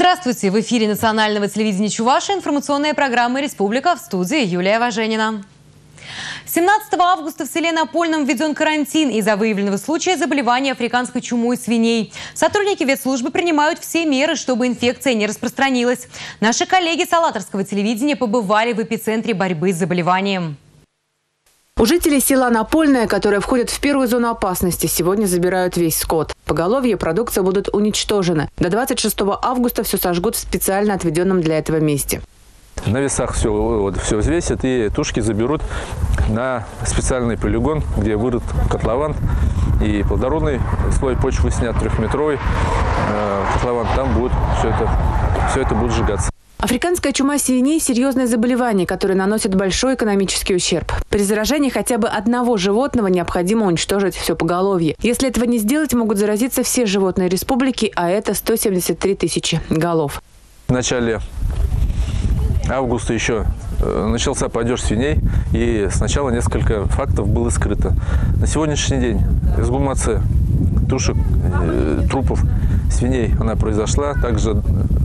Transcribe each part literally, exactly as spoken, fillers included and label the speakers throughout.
Speaker 1: Здравствуйте! В эфире национального телевидения Чувашии информационная программа «Республика», в студии Юлия Важенина. семнадцатого августа в селе Напольном введен карантин из-за выявленного случая заболевания африканской чумой свиней. Сотрудники ветслужбы принимают все меры, чтобы инфекция не распространилась. Наши коллеги с Алатырского телевидения побывали в эпицентре борьбы с заболеванием.
Speaker 2: У жителей села Напольное, которое входит в первую зону опасности, сегодня забирают весь скот. Поголовье продукция будут уничтожены. До двадцать шестого августа все сожгут в специально отведенном для этого месте.
Speaker 3: На весах все, вот, все взвесят и тушки заберут на специальный полигон, где вырыт котлован и плодородный слой почвы снят трехметровый э, котлован. Там будет все это, все это будет сжигаться.
Speaker 2: Африканская чума свиней – серьезное заболевание, которое наносит большой экономический ущерб. При заражении хотя бы одного животного необходимо уничтожить все поголовье. Если этого не сделать, могут заразиться все животные республики, а это сто семьдесят три тысячи голов.
Speaker 3: В начале августа еще начался падеж свиней, и сначала несколько фактов было скрыто. На сегодняшний день эксгумация тушек, трупов свиней она произошла. Также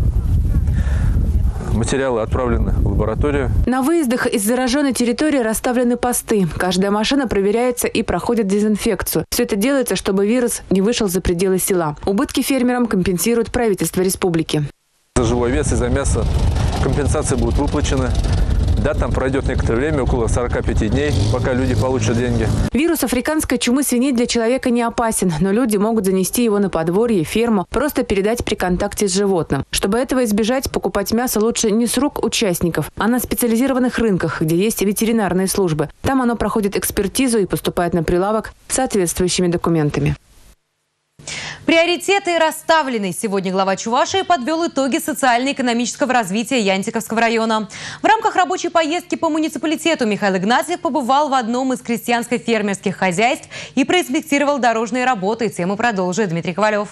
Speaker 3: материалы отправлены в лабораторию.
Speaker 2: На выездах из зараженной территории расставлены посты. Каждая машина проверяется и проходит дезинфекцию. Все это делается, чтобы вирус не вышел за пределы села. Убытки фермерам компенсирует правительство республики.
Speaker 3: За живой вес и за мясо компенсации будут выплачены. Да, там пройдет некоторое время, около сорока пяти дней, пока люди получат деньги.
Speaker 2: Вирус африканской чумы свиней для человека не опасен, но люди могут занести его на подворье, ферму, просто передать при контакте с животным. Чтобы этого избежать, покупать мясо лучше не с рук участников, а на специализированных рынках, где есть ветеринарные службы. Там оно проходит экспертизу и поступает на прилавок с соответствующими документами.
Speaker 1: Приоритеты расставлены. Сегодня глава Чувашии подвел итоги социально-экономического развития Янтиковского района. В рамках рабочей поездки по муниципалитету Михаил Игнатьев побывал в одном из крестьянско-фермерских хозяйств и проинспектировал дорожные работы. Тему продолжит Дмитрий Ковалев.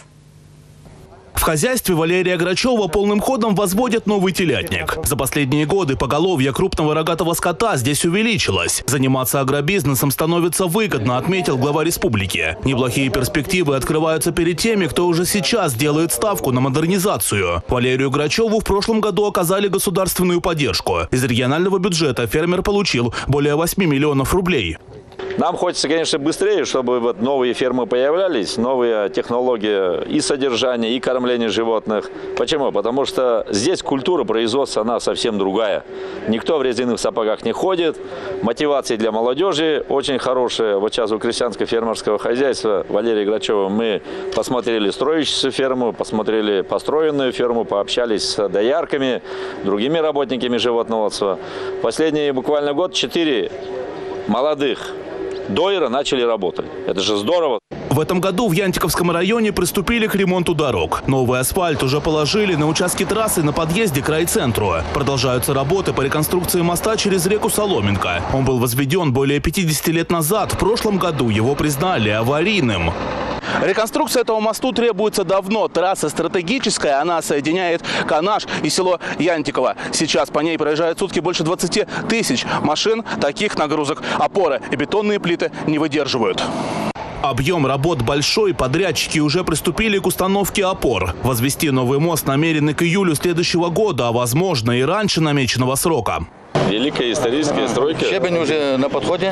Speaker 4: В хозяйстве Валерия Грачева полным ходом возводят новый телятник. За последние годы поголовье крупного рогатого скота здесь увеличилось. Заниматься агробизнесом становится выгодно, отметил глава республики. Неплохие перспективы открываются перед теми, кто уже сейчас делает ставку на модернизацию. Валерию Грачеву в прошлом году оказали государственную поддержку. Из регионального бюджета фермер получил более восьми миллионов рублей.
Speaker 5: Нам хочется, конечно, быстрее, чтобы вот новые фермы появлялись, новые технологии и содержания, и кормления животных. Почему? Потому что здесь культура производства, она совсем другая. Никто в резиновых сапогах не ходит. Мотивация для молодежи очень хорошая. Вот сейчас у крестьянско-фермерского хозяйства Валерия Грачева мы посмотрели строящуюся ферму, посмотрели построенную ферму, пообщались с доярками, другими работниками животноводства. Последний буквально год четыре молодых дойера начали работать. Это же здорово.
Speaker 4: В этом году в Янтиковском районе приступили к ремонту дорог. Новый асфальт уже положили на участке трассы на подъезде к райцентру. Продолжаются работы по реконструкции моста через реку Соломенка. Он был возведен более пятидесяти лет назад. В прошлом году его признали аварийным. Реконструкция этого мосту требуется давно. Трасса стратегическая, она соединяет Канаш и село Янтиково. Сейчас по ней проезжают в сутки больше двадцати тысяч машин. Таких нагрузок опоры и бетонные плиты не выдерживают. Объем работ большой, подрядчики уже приступили к установке опор. Возвести новый мост намерены к июлю следующего года, а возможно и раньше намеченного срока.
Speaker 5: Великая историческая стройка.
Speaker 6: Щебень уже на подходе.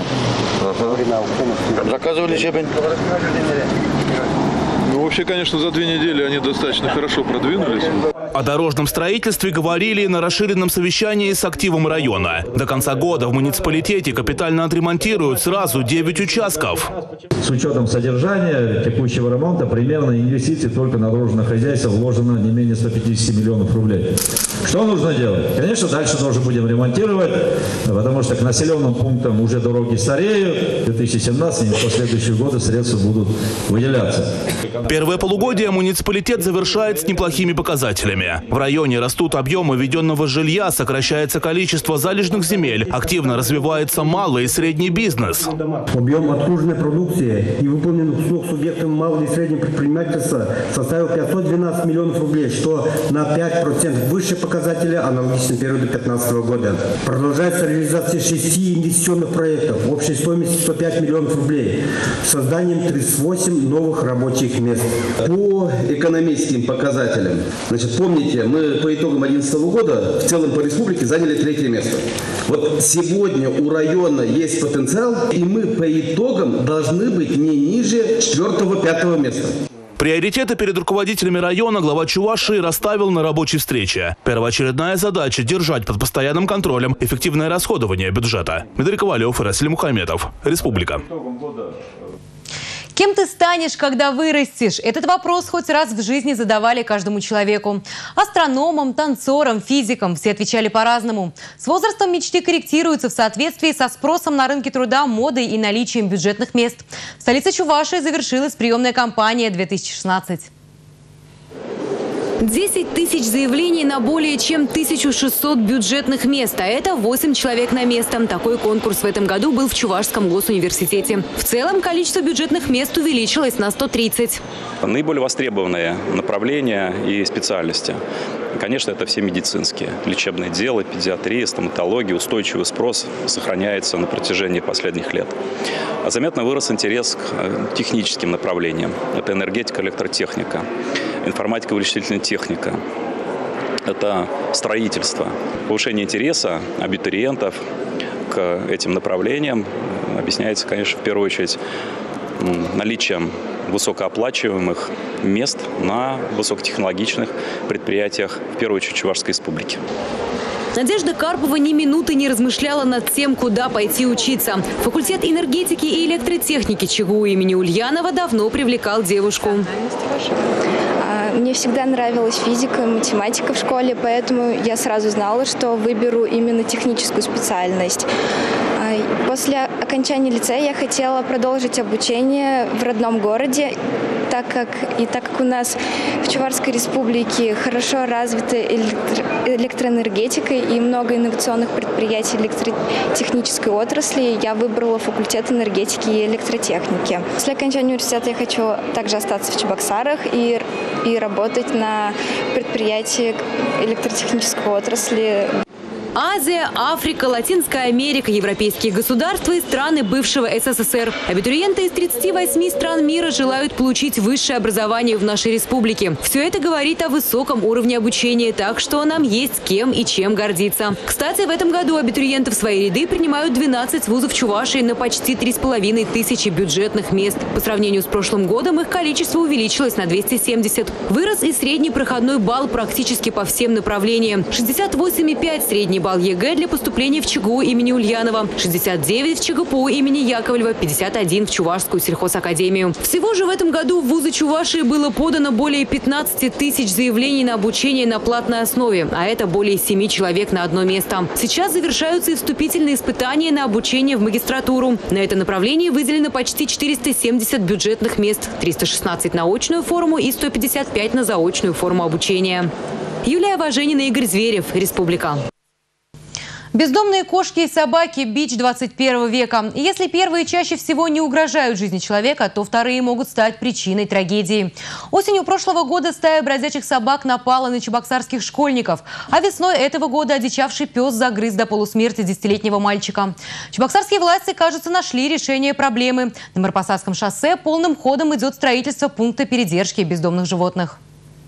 Speaker 6: Ага. Заказывали щебень.
Speaker 7: Ну, вообще, конечно, за две недели они достаточно хорошо продвинулись.
Speaker 4: О дорожном строительстве говорили на расширенном совещании с активом района. До конца года в муниципалитете капитально отремонтируют сразу девять участков.
Speaker 8: С учетом содержания текущего ремонта примерно инвестиций только на дорожное хозяйство вложено не менее ста пятидесяти миллионов рублей. Что нужно делать? Конечно, дальше тоже будем ремонтировать, потому что к населенным пунктам уже дороги стареют. В две тысячи семнадцатом и последующие годы средства будут выделяться.
Speaker 4: Первое полугодие муниципалитет завершает с неплохими показателями. В районе растут объемы введенного жилья, сокращается количество залежных земель, активно развивается малый и средний бизнес.
Speaker 9: Объем отгруженной продукции и выполненных услуг субъектам малого и среднего предпринимательства составил пятьсот двенадцать миллионов рублей, что на пять процентов выше показателя аналогичного периода две тысячи пятнадцатого года. Продолжается реализация шести инвестиционных проектов общей стоимостью сто пять миллионов рублей с созданием тридцати восьми новых рабочих мест.
Speaker 10: По экономическим показателям, значит, по помните, мы по итогам две тысячи одиннадцатого года в целом по республике заняли третье место. Вот сегодня у района есть потенциал, и мы по итогам должны быть не ниже четвертого-пятого места.
Speaker 4: Приоритеты перед руководителями района глава Чувашии расставил на рабочей встрече. Первоочередная задача – держать под постоянным контролем эффективное расходование бюджета. Дмитрий Ковалев и Расиль Мухаметов. Республика.
Speaker 1: Кем ты станешь, когда вырастешь? Этот вопрос хоть раз в жизни задавали каждому человеку. Астрономам, танцорам, физикам. Все отвечали по-разному. С возрастом мечты корректируются в соответствии со спросом на рынке труда, модой и наличием бюджетных мест. В столице Чувашии завершилась приемная кампания две тысячи шестнадцать.
Speaker 2: десять тысяч заявлений на более чем тысячу шестьсот бюджетных мест. А это восемь человек на место. Такой конкурс в этом году был в Чувашском госуниверситете. В целом количество бюджетных мест увеличилось на сто тридцать.
Speaker 11: Наиболее востребованные направления и специальности. Конечно, это все медицинские. Лечебное дело, педиатрия, стоматология. Устойчивый спрос сохраняется на протяжении последних лет. А заметно вырос интерес к техническим направлениям. Это энергетика, электротехника, информатика, вычислительная техника. Это строительство. Повышение интереса абитуриентов к этим направлениям объясняется, конечно, в первую очередь наличием высокооплачиваемых мест на высокотехнологичных предприятиях, в первую очередь, Чувашской республики.
Speaker 2: Надежда Карпова ни минуты не размышляла над тем, куда пойти учиться. Факультет энергетики и электротехники ЧГУ имени Ульянова давно привлекал девушку.
Speaker 12: Мне всегда нравилась физика и математика в школе, поэтому я сразу знала, что выберу именно техническую специальность. После окончания лицея я хотела продолжить обучение в родном городе, так как, и так как у нас в Чувашской республике хорошо развита электро, электроэнергетика и много инновационных предприятий электротехнической отрасли, я выбрала факультет энергетики и электротехники. После окончания университета я хочу также остаться в Чебоксарах и, и работать на предприятии электротехнической отрасли.
Speaker 2: Азия, Африка, Латинская Америка, европейские государства и страны бывшего СССР. Абитуриенты из тридцати восьми стран мира желают получить высшее образование в нашей республике. Все это говорит о высоком уровне обучения, так что нам есть кем и чем гордиться. Кстати, в этом году абитуриенты в свои ряды принимают двенадцать вузов Чувашии на почти три с половиной тысячи бюджетных мест. По сравнению с прошлым годом их количество увеличилось на двести семьдесят. Вырос и средний проходной балл практически по всем направлениям. шестьдесят восемь и пять средний балл ЕГЭ для поступления в ЧГУ имени Ульянова, шестьдесят девять в ЧГПУ имени Яковлева, пятьдесят один в Чувашскую сельхозакадемию. Всего же в этом году в вузы Чувашии было подано более пятнадцати тысяч заявлений на обучение на платной основе, а это более семи человек на одно место. Сейчас завершаются и вступительные испытания на обучение в магистратуру. На это направление выделено почти четыреста семьдесят бюджетных мест, триста шестнадцать на очную форму и сто пятьдесят пять на заочную форму обучения. Юлия Важенина, Игорь Зверев, Республика.
Speaker 1: Бездомные кошки и собаки – бич двадцать первого века. И если первые чаще всего не угрожают жизни человека, то вторые могут стать причиной трагедии. Осенью прошлого года стая бродячих собак напала на чебоксарских школьников. А весной этого года одичавший пес загрыз до полусмерти десятилетнего мальчика. Чебоксарские власти, кажется, нашли решение проблемы. На Марпасадском шоссе полным ходом идет строительство пункта передержки бездомных животных.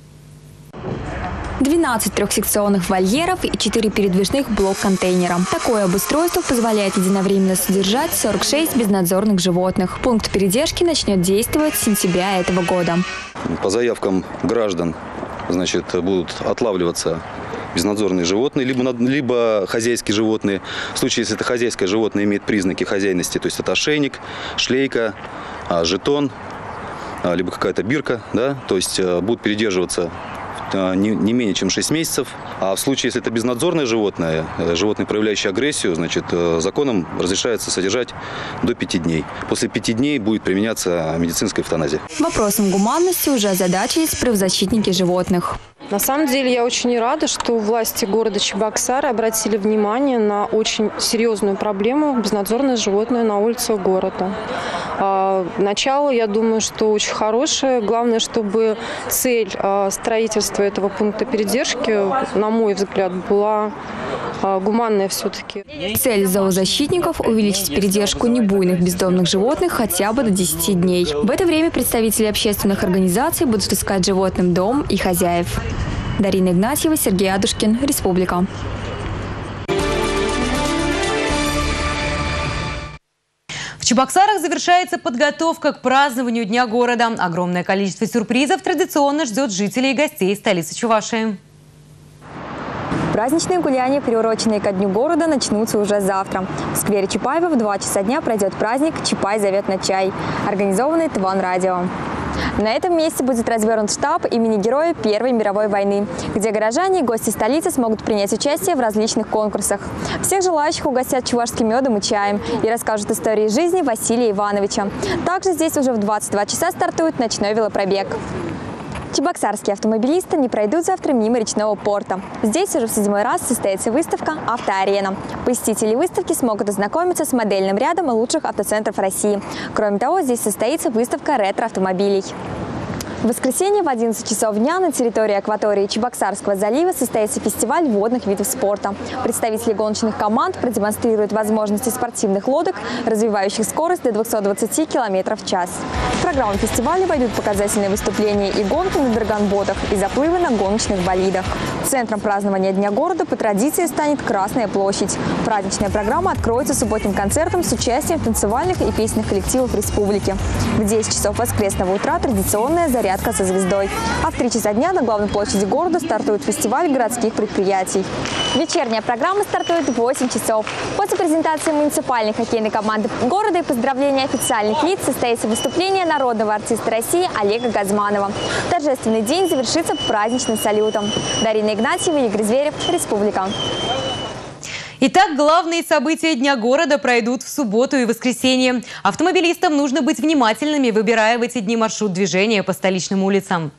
Speaker 13: двенадцать трехсекционных вольеров и четыре передвижных блок-контейнера. Такое обустройство позволяет единовременно содержать сорок шесть безнадзорных животных. Пункт передержки начнет действовать с сентября этого года.
Speaker 14: По заявкам граждан, значит, будут отлавливаться безнадзорные животные, либо, либо хозяйские животные. В случае, если это хозяйское животное имеет признаки хозяйности, то есть это ошейник, шлейка, жетон, либо какая-то бирка, да, то есть будут передерживаться Не, не менее чем шесть месяцев. А в случае, если это безнадзорное животное, животное, проявляющее агрессию, значит, законом разрешается содержать до пяти дней. После пяти дней будет применяться медицинская эвтаназия.
Speaker 13: Вопросом гуманности уже озадачились правозащитники животных.
Speaker 15: На самом деле я очень рада, что власти города Чебоксары обратили внимание на очень серьезную проблему безнадзорное животное на улицах города. Начало, я думаю, что очень хорошее. Главное, чтобы цель строительства этого пункта передержки, на мой взгляд, была гуманная все-таки.
Speaker 13: Цель зоозащитников – увеличить передержку небуйных бездомных животных хотя бы до десяти дней. В это время представители общественных организаций будут искать животным дом и хозяев. Дарина Игнатьева, Сергей Адушкин, Республика.
Speaker 1: В Чебоксарах завершается подготовка к празднованию Дня города. Огромное количество сюрпризов традиционно ждет жителей и гостей столицы Чувашии.
Speaker 13: Праздничные гуляния, приуроченные ко Дню города, начнутся уже завтра. В сквере Чапаева в два часа дня пройдет праздник «Чапай зовет на чай», организованный Тван Радио. На этом месте будет развернут штаб имени Героя Первой мировой войны, где горожане и гости столицы смогут принять участие в различных конкурсах. Всех желающих угостят чувашским медом и чаем и расскажут истории жизни Василия Ивановича. Также здесь уже в двадцать два часа стартует ночной велопробег. Чебоксарские автомобилисты не пройдут завтра мимо речного порта. Здесь уже в седьмой раз состоится выставка «Автоарена». Посетители выставки смогут ознакомиться с модельным рядом лучших автоцентров России. Кроме того, здесь состоится выставка ретро-автомобилей. В воскресенье в одиннадцать часов дня на территории акватории Чебоксарского залива состоится фестиваль водных видов спорта. Представители гоночных команд продемонстрируют возможности спортивных лодок, развивающих скорость до двухсот двадцати километров в час. В программу фестиваля войдут показательные выступления и гонки на драгонботах, и заплывы на гоночных болидах. Центром празднования Дня города по традиции станет Красная площадь. Праздничная программа откроется субботним концертом с участием танцевальных и песенных коллективов республики. В десять часов воскресного утра традиционная зарядка со звездой. А в три часа дня на главной площади города стартует фестиваль городских предприятий. Вечерняя программа стартует в восемь часов. После презентации муниципальной хоккейной команды города и поздравления официальных лиц состоится выступление народного артиста России Олега Газманова. Торжественный день завершится праздничным салютом. Дарина Игнатьева, Игорь Зверев, Республика.
Speaker 1: Итак, главные события Дня города пройдут в субботу и воскресенье. Автомобилистам нужно быть внимательными, выбирая в эти дни маршрут движения по столичным улицам.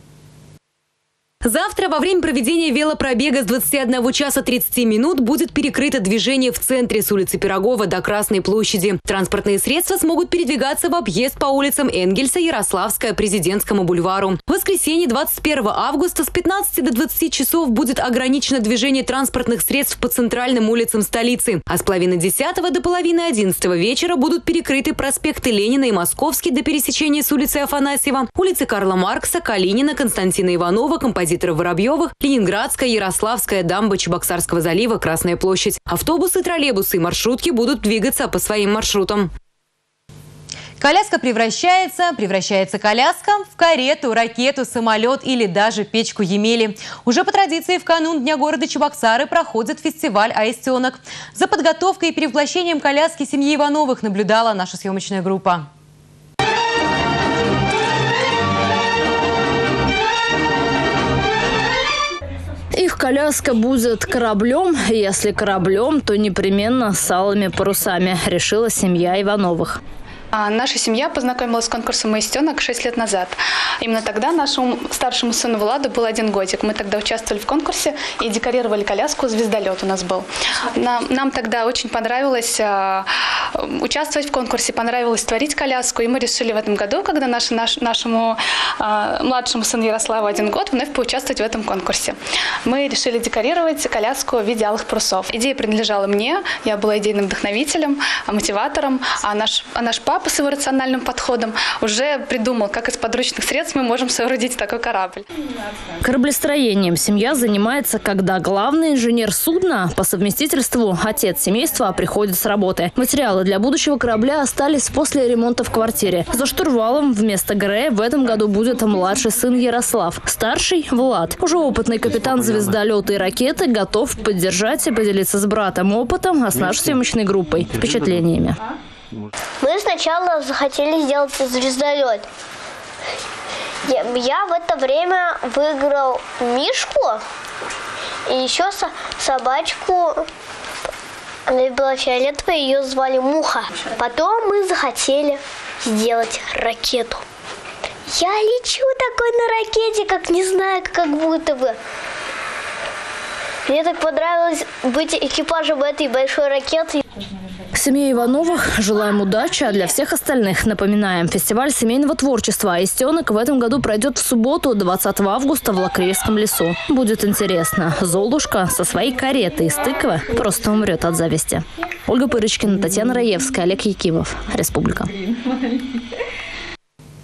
Speaker 1: Завтра во время проведения велопробега с двадцати одного часа тридцати минут будет перекрыто движение в центре с улицы Пирогова до Красной площади. Транспортные средства смогут передвигаться в объезд по улицам Энгельса, Ярославская, Президентскому бульвару. В воскресенье двадцать первого августа с пятнадцати до двадцати часов будет ограничено движение транспортных средств по центральным улицам столицы. А с половины десятого до половины одиннадцатого вечера будут перекрыты проспекты Ленина и Московский до пересечения с улицей Афанасьева, улицы Карла Маркса, Калинина, Константина Иванова, композитора Воробьевых, Ленинградская, Ярославская, дамба Чебоксарского залива, Красная площадь. Автобусы, троллейбусы и маршрутки будут двигаться по своим маршрутам. Коляска превращается, превращается коляска в карету, ракету, самолет или даже печку Емели. Уже по традиции в канун Дня города Чебоксары проходит фестиваль «Аистенок». За подготовкой и перевоплощением коляски семьи Ивановых наблюдала наша съемочная группа.
Speaker 16: Их коляска будет кораблем. Если кораблем, то непременно с алыми парусами, решила семья Ивановых.
Speaker 17: Наша семья познакомилась с конкурсом «Аистенок» шесть лет назад. Именно тогда нашему старшему сыну Владу был один годик. Мы тогда участвовали в конкурсе и декорировали коляску, звездолет у нас был. Нам, нам тогда очень понравилось э, участвовать в конкурсе, понравилось творить коляску. И мы решили в этом году, когда наш, наш, нашему э, младшему сыну Ярославу один год, вновь поучаствовать в этом конкурсе. Мы решили декорировать коляску в виде алых парусов. Идея принадлежала мне, я была идейным вдохновителем, мотиватором, а наш, а наш папа с его рациональным подходом уже придумал, как из подручных средств мы можем соорудить такой корабль.
Speaker 16: Кораблестроением семья занимается, когда главный инженер судна, по совместительству отец семейства, приходит с работы. Материалы для будущего корабля остались после ремонта в квартире. За штурвалом вместо Грея в этом году будет младший сын Ярослав. Старший – Влад. Уже опытный капитан звездолета и ракеты готов поддержать и поделиться с братом опытом, а с нашей съемочной группой – впечатлениями.
Speaker 18: Мы сначала захотели сделать звездолет. Я, я в это время выиграл мишку и еще со, собачку. Она была фиолетовая, ее звали Муха. Потом мы захотели сделать ракету. Я лечу такой на ракете, как не знаю, как будто бы. Мне так понравилось быть экипажем этой большой ракеты.
Speaker 16: Семье Ивановых желаем удачи, а для всех остальных напоминаем, фестиваль семейного творчества «Аистенок» в этом году пройдет в субботу, двадцатого августа, в Лакрейском лесу. Будет интересно. Золушка со своей каретой из тыквы просто умрет от зависти. Ольга Пырочкина, Татьяна Раевская, Олег Якимов. Республика.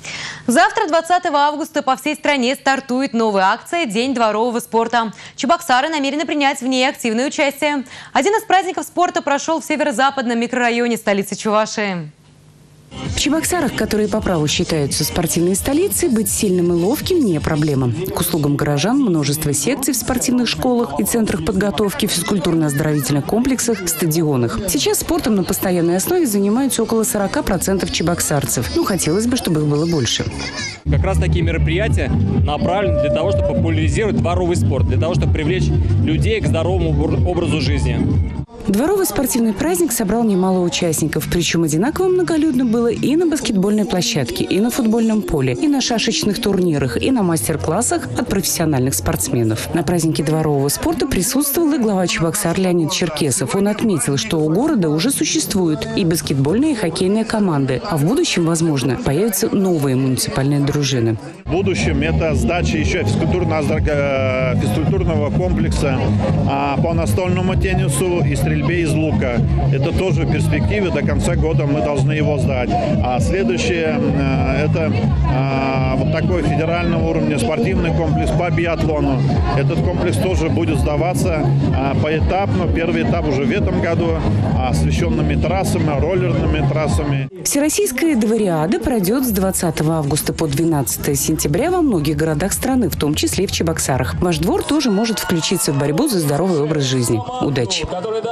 Speaker 1: Завтра, двадцатого августа, по всей стране стартует новая акция «День дворового спорта». Чебоксары намерены принять в ней активное участие. Один из праздников спорта прошел в северо-западном микрорайоне столицы Чувашии.
Speaker 2: В Чебоксарах, которые по праву считаются спортивной столицей, быть сильным и ловким не проблема. К услугам горожан множество секций в спортивных школах и центрах подготовки, физкультурно-оздоровительных комплексах, стадионах. Сейчас спортом на постоянной основе занимаются около сорока процентов чебоксарцев. Ну, хотелось бы, чтобы их было больше.
Speaker 19: Как раз такие мероприятия направлены для того, чтобы популяризировать дворовый спорт, для того, чтобы привлечь людей к здоровому образу жизни.
Speaker 2: Дворовый спортивный праздник собрал немало участников, причем одинаково многолюдно было и на баскетбольной площадке, и на футбольном поле, и на шашечных турнирах, и на мастер-классах от профессиональных спортсменов. На празднике дворового спорта присутствовал и глава Чебоксар Леонид Черкесов. Он отметил, что у города уже существуют и баскетбольные, и хоккейные команды, а в будущем, возможно, появятся новые муниципальные дружины.
Speaker 20: В будущем это сдача еще физкультурного, физкультурного комплекса по настольному теннису и стрельбе из лука. Это тоже в перспективе. До конца года мы должны его сдать. А следующее это вот такой федерального уровня спортивный комплекс по биатлону. Этот комплекс тоже будет сдаваться поэтапно. Первый этап уже в этом году освещенными трассами, роллерными трассами.
Speaker 2: Всероссийская двориада пройдет с двадцатого августа по двенадцатое сентября во многих городах страны, в том числе и в Чебоксарах. Ваш двор тоже может включиться в борьбу за здоровый образ жизни. Удачи!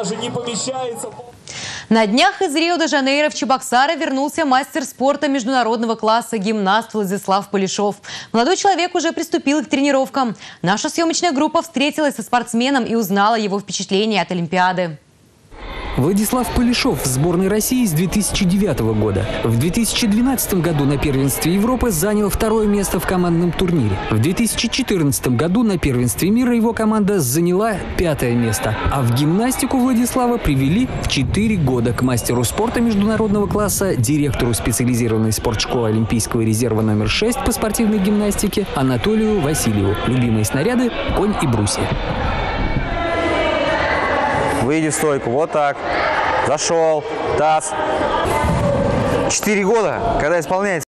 Speaker 1: На днях из Рио-де-Жанейро в Чебоксары вернулся мастер спорта международного класса, гимнаст Владислав Полишов. Молодой человек уже приступил к тренировкам. Наша съемочная группа встретилась со спортсменом и узнала его впечатления от Олимпиады.
Speaker 21: Владислав Полишов в сборной России с две тысячи девятого года. В две тысячи двенадцатом году на первенстве Европы занял второе место в командном турнире. В две тысячи четырнадцатом году на первенстве мира его команда заняла пятое место. А в гимнастику Владислава привели в четыре года к мастеру спорта международного класса, директору специализированной спортшколы Олимпийского резерва номер шесть по спортивной гимнастике Анатолию Васильеву. Любимые снаряды – конь и брусья.
Speaker 22: Выйди в стойку, вот так, зашел, таз. Четыре года, когда исполняется